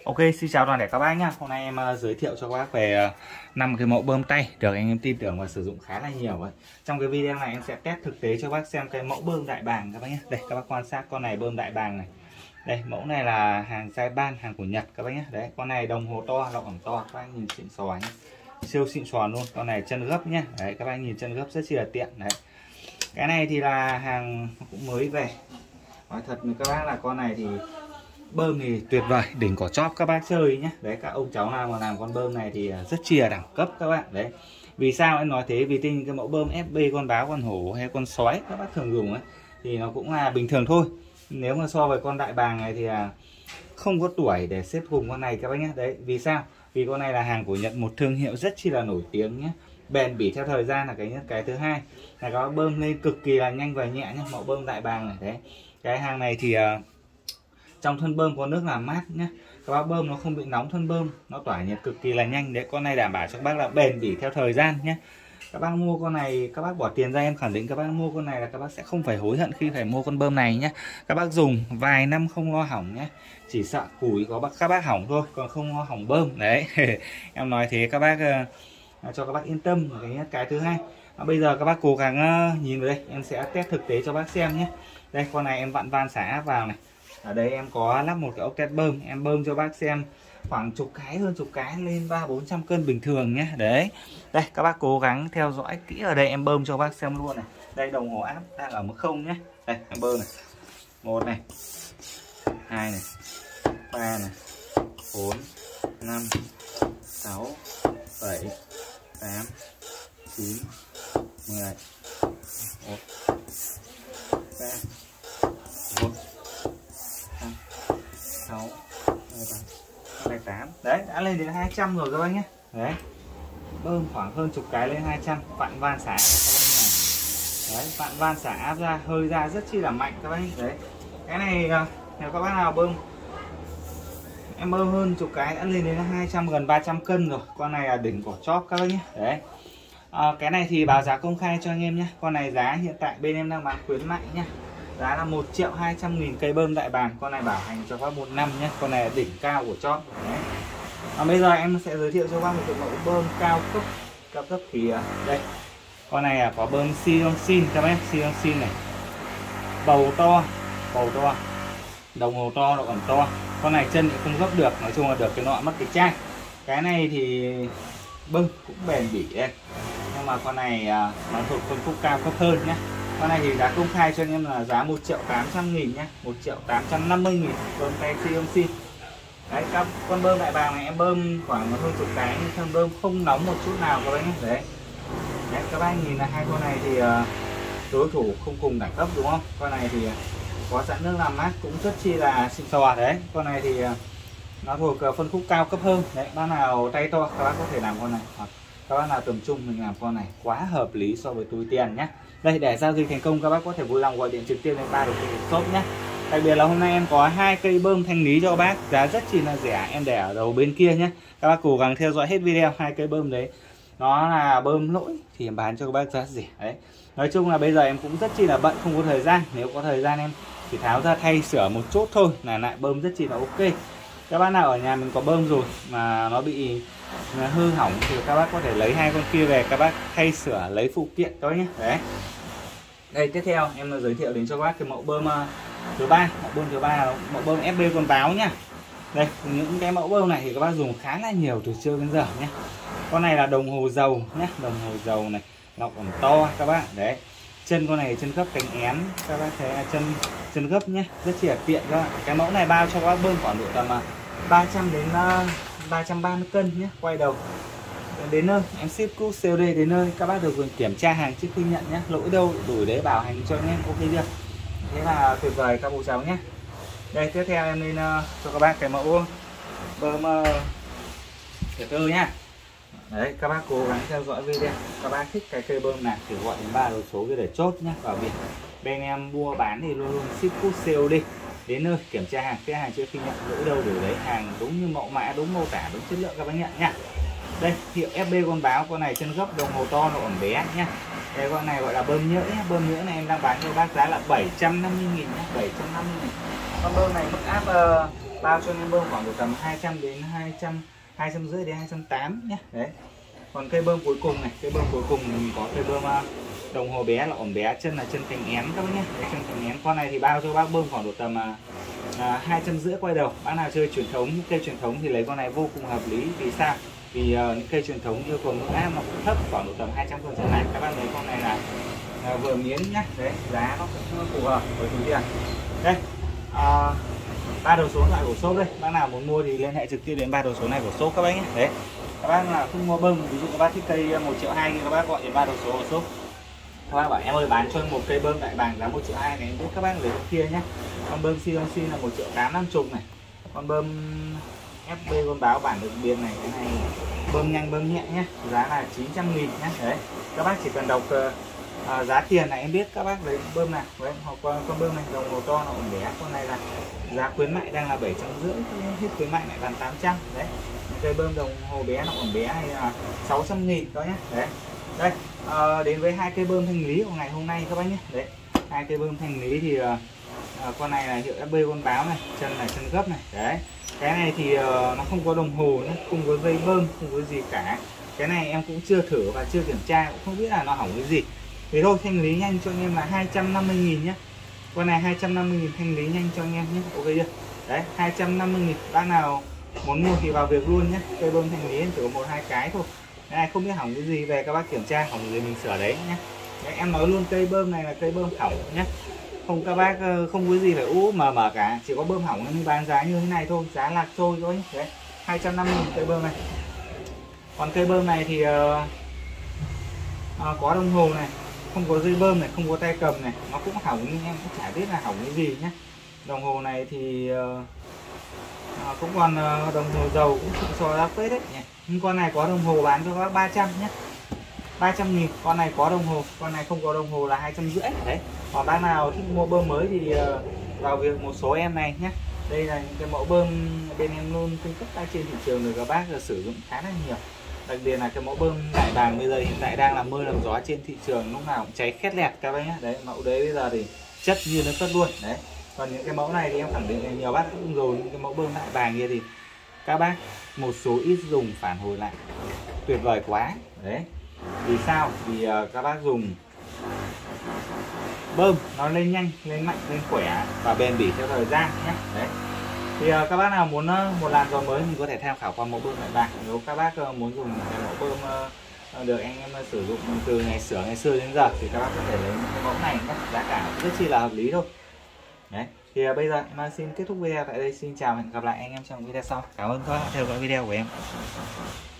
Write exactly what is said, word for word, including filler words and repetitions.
Ok, xin chào toàn thể các bác nhá. Hôm nay em uh, giới thiệu cho các bác về uh, năm cái mẫu bơm tay được anh em tin tưởng và sử dụng khá là nhiều ấy. Trong cái video này em sẽ test thực tế cho các bác xem cái mẫu bơm đại bàng các bác nhé. Đây các bác quan sát con này bơm đại bàng này. Đây mẫu này là hàng Japan, hàng của Nhật các bác nhé. Đấy con này đồng hồ to, lọc ẩm to, các bác nhìn xịn xò nhé. Siêu xịn xò luôn. Con này chân gấp nhé. Đấy các bác nhìn chân gấp rất chi là tiện đấy. Cái này thì là hàng cũng mới về. Nói thật với các bác là con này thì bơm thì tuyệt vời, đỉnh cỏ chóp các bác chơi nhé. Đấy các ông cháu nào mà làm con bơm này thì rất chi là đẳng cấp các bạn. Đấy vì sao em nói thế, vì tin cái mẫu bơm ép bê con báo, con hổ hay con sói các bác thường dùng ấy thì nó cũng là bình thường thôi. Nếu mà so với con đại bàng này thì không có tuổi để xếp cùng con này các bác nhé. Đấy vì sao, vì con này là hàng của Nhật, một thương hiệu rất chi là nổi tiếng nhé, bền bỉ theo thời gian là cái nhất. Cái thứ hai là có bơm lên cực kỳ là nhanh và nhẹ nhé, mẫu bơm đại bàng này. Đấy cái hàng này thì uh, trong thân bơm có nước làm mát nhé, các bác bơm nó không bị nóng thân bơm, nó tỏa nhiệt cực kỳ là nhanh. Đấy con này đảm bảo cho các bác là bền bỉ theo thời gian nhé. Các bác mua con này, các bác bỏ tiền ra em khẳng định các bác mua con này là các bác sẽ không phải hối hận khi phải mua con bơm này nhé. Các bác dùng vài năm không lo hỏng nhé, chỉ sợ củi có bác các bác hỏng thôi, còn không lo hỏng bơm. Đấy em nói thế các bác uh, cho các bác yên tâm. Cái nhất cái thứ hai à, bây giờ các bác cố gắng uh, nhìn vào đây, em sẽ test thực tế cho bác xem nhé. Đây con này em vặn van xả áp vào này, ở đây em có lắp một cái ốc tét bơm, em bơm cho bác xem khoảng chục cái, hơn chục cái lên ba bốn trăm cân bình thường nhé. Đấy đây các bác cố gắng theo dõi kỹ, ở đây em bơm cho bác xem luôn này. Đây đồng hồ áp đang ở mức không nhé. Đây em bơm này, một này, hai này, ba này, bốn, năm, sáu, bảy, tám, chín, mười, một, ba, bốn, sáu, hai tám. Đấy đã lên đến hai trăm rồi các bác nhé. Đấy bơm khoảng hơn chục cái lên hai trăm, vặn van xả các bác nhé. Đấy vặn van xả áp ra, hơi ra rất chi là mạnh các bác nhé. Đấy cái này nếu các bác nào bơm, em bơm hơn chục cái đã lên đến hai trăm, gần ba trăm cân rồi. Con này là đỉnh cỏ chóp các bác nhé. Đấy à, cái này thì báo giá công khai cho anh em nhé. Con này giá hiện tại bên em đang bán khuyến mại nhé, giá là một triệu hai trăm nghìn cây bơm đại bàng. Con này bảo hành cho các một năm nhé, con này là đỉnh cao của chóp. Đấy à, bây giờ em sẽ giới thiệu cho các bạn một cái mẫu bơm cao cấp. Cao cấp thì đây con này là có bơm Sionsin các bác, Sionsin này, bầu to, bầu to, đồng hồ to, độ ẩm to. Con này chân thì không gấp được, nói chung là được cái nọ mất cái chai. Cái này thì bơm cũng bền bỉ đây, nhưng mà con này à, nó thuộc phân khúc cao cấp hơn nhé. Con này thì đã công khai cho anh em là giá một triệu tám trăm nghìn nhé, một triệu tám trăm năm mươi nghìn bơm tay Sionsin. Đấy các con bơm đại bàng này em bơm khoảng hơn chục cái, nhưng thân bơm không nóng một chút nào các bác nhé. Đấy. Đấy các bác nhìn là hai con này thì uh, đối thủ không cùng đẳng cấp đúng không? Con này thì có sẵn nước làm mát cũng rất chi là xịn sò. Đấy con này thì uh, nó thuộc uh, phân khúc cao cấp hơn. Đấy bác nào tay to các bác có thể làm con này, hoặc các bác nào tầm trung mình làm con này, quá hợp lý so với túi tiền nhé. Đây để giao dịch thành công các bác có thể vui lòng gọi điện trực tiếp lên ba đầu tiên shop nhé. Đặc biệt là hôm nay em có hai cây bơm thanh lý cho bác, giá rất chi là rẻ, em để ở đầu bên kia nhé. Các bác cố gắng theo dõi hết video. Hai cây bơm đấy nó là bơm lỗi thì em bán cho các bác giá rẻ. Đấy nói chung là bây giờ em cũng rất chi là bận, không có thời gian. Nếu có thời gian em chỉ tháo ra thay sửa một chút thôi là lại bơm rất chi là ok. Các bác nào ở nhà mình có bơm rồi mà nó bị hư hỏng thì các bác có thể lấy hai con kia về, các bác thay sửa lấy phụ kiện thôi nhé. Đấy đây tiếp theo em giới thiệu đến cho các bác cái mẫu bơm uh, thứ ba. Mẫu bơm thứ ba là mẫu bơm ép bê con báo nhá. Đây những cái mẫu bơm này thì các bác dùng khá là nhiều từ xưa đến giờ nhé. Con này là đồng hồ dầu nhé, đồng hồ dầu này, lọc ẩm to các bác. Đấy chân con này chân gấp cánh én, các bác thấy là chân chân gấp nhé, rất chi là tiện các bạn. Cái mẫu này bao cho các bác bơm khoảng độ tầm ba trăm đến uh, ba trăm ba mươi cân nhé. Quay đầu đến nơi em ship cút xê ô đê đến nơi, các bác được quyền kiểm tra hàng trước khi nhận nhé, lỗi đâu đủ đấy bảo hành cho anh em, ok chưa? Thế là tuyệt vời các bố cháu nhé. Đây tiếp theo em lên uh, cho các bác cái mẫu bơm uh, tiểu tư nhá. Đấy các bác cố gắng theo dõi video, các bác thích cái cây bơm nào thì gọi đến ba đầu số để chốt nhé. Vào việc bên em mua bán thì luôn luôn ship cút xê ô đê đến nơi, kiểm tra hàng cái hàng trước khi nhận, lỗi đâu đủ đấy, hàng đúng như mẫu mã, đúng mô tả, đúng chất lượng các bác nhận nhá. Đây hiệu ép bê con báo, con này chân gấp, đồng hồ to, độ ẩm bé nhá. Đây con này gọi là bơm nhỡ nhé, bơm nhỡ này em đang bán cho bác giá là bảy trăm năm mươi nghìn nhé, bảy trăm năm mươi nghìn. Con bơm này mức áp uh, bao cho anh em bơm khoảng từ tầm hai trăm đến hai trăm, hai trăm rưỡi đến hai trăm tám mươi nhé. Đấy. Còn cây bơm cuối cùng này, cây bơm cuối cùng mình có cây bơm đồng hồ bé là ổn bé, chân là chân cánh én các bác nhé. Đấy, chân cánh én con này thì bao cho bác bơm khoảng độ tầm à, hai trăm rưỡi quay đầu. Bác nào chơi truyền thống, những cây truyền thống thì lấy con này vô cùng hợp lý. Vì sao? Vì uh, những cây truyền thống yêu cầu mức áp nó cũng thấp, khoảng độ tầm hai trăm phần trăm này. Các bác lấy con này là uh, vừa miến nhá. Đấy, giá nó cũng phù hợp với túi tiền. Đây, uh, ba đầu số loại của shop đây. Bác nào muốn mua thì liên hệ trực tiếp đến ba đầu số này của shop các bác nhé. Đấy. Các bác nào không mua bơm, ví dụ các bác thích cây một triệu hai thì các bác gọi đến ba đầu số của shop. Các bác bảo em ơi bán cho một cây bơm đại bàng giá một triệu hai này, em biết các bác lấy con kia nhé. Con bơm xê en xê là một triệu tám năm chục này. Con bơm ép bê con báo bản được biên này, cái này bơm nhanh bơm nhẹ nhé, giá là chín trăm nghìn nhé. Đấy, các bác chỉ cần đọc uh, giá tiền này em biết các bác lấy bơm nào. Đấy, hoặc con, con bơm này đồng hồ to nó ổn bé, con này là giá khuyến mại đang là bảy trăm rưỡi, hết khuyến mại lại bán tám trăm. Đấy, cây bơm đồng hồ bé nó ổn bé hay là sáu trăm nghìn đó nhé. Đấy, đây uh, đến với hai cây bơm thanh lý của ngày hôm nay các bác nhé. Đấy, hai cây bơm thanh lý thì uh, uh, con này là hiệu ép bê con báo này, chân là chân gấp này. Đấy, cái này thì uh, nó không có đồng hồ nữa, không có dây bơm, không có gì cả. Cái này em cũng chưa thử và chưa kiểm tra, cũng không biết là nó hỏng cái gì. Thế thôi, thanh lý nhanh cho anh em là hai trăm năm mươi nghìn nhé. Con này hai trăm năm mươi nghìn thanh lý nhanh cho anh em nhé. Ok chưa? Đấy, hai trăm năm mươi nghìn. Bác nào muốn mua thì vào việc luôn nhé. Cây bơm thanh lý chỉ có một hai cái thôi. Cái này không biết hỏng cái gì, về các bác kiểm tra, hỏng gì mình sửa đấy nhé. Đấy, em nói luôn cây bơm này là cây bơm hỏng nhé. Không các bác không có gì phải ú mờ mờ cả, chỉ có bơm hỏng nên bán giá như thế này thôi, giá lạc trôi thôi nhé. Đấy, hai trăm năm mươi nghìn cây bơm này. Còn cây bơm này thì uh, uh, có đồng hồ này, không có dây bơm này, không có tay cầm này, nó cũng hỏng nhưng em cũng chả biết là hỏng cái gì nhé. Đồng hồ này thì uh, uh, cũng còn uh, đồng hồ dầu cũng xịn sò ra phết đấy nhỉ. Nhưng con này có đồng hồ bán cho các bác ba trăm nhé, ba trăm nghìn. Con này có đồng hồ, con này không có đồng hồ là hai trăm rưỡi. Đấy, còn bác nào thích mua bơm mới thì uh, vào việc một số em này nhé. Đây là những cái mẫu bơm bên em luôn cung cấp ra trên thị trường rồi, các bác là sử dụng khá là nhiều. Đặc biệt là cái mẫu bơm đại bàng bây giờ hiện tại đang là mưa làm gió trên thị trường, lúc nào cũng cháy khét lẹt các bác nhé. Đấy, mẫu đấy bây giờ thì chất như nó cất luôn. Đấy, còn những cái mẫu này thì em khẳng định là nhiều bác cũng rồi, những cái mẫu bơm đại bàng kia thì các bác một số ít dùng phản hồi lại tuyệt vời quá. Đấy, vì sao? Vì uh, các bác dùng bơm nó lên nhanh, lên mạnh, lên khỏe và bền bỉ theo thời gian nhé. Đấy, thì uh, các bác nào muốn uh, một làn gió mới mình có thể tham khảo qua mẫu bơm đại bàng. Nếu các bác uh, muốn dùng cái mẫu bơm uh, được anh em uh, sử dụng từ ngày xưa ngày xưa đến giờ thì các bác có thể lấy những cái mẫu này nhé, giá cả rất chi là hợp lý thôi. Đấy, thì uh, bây giờ em xin kết thúc video tại đây. Xin chào và hẹn gặp lại anh em trong video sau. Cảm ơn các bạn theo dõi video của em.